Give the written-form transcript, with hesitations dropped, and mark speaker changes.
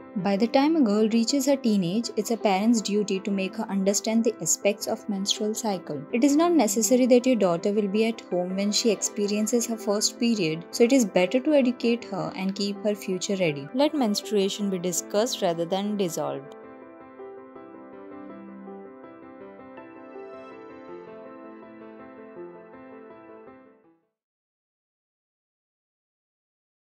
Speaker 1: By the time a girl reaches her teenage, it's a parent's duty to make her understand the aspects of menstrual cycle. It is not necessary that your daughter will be at home when she experiences her first period, so it is better to educate her and keep her future ready. Let menstruation be discussed rather than dissolved.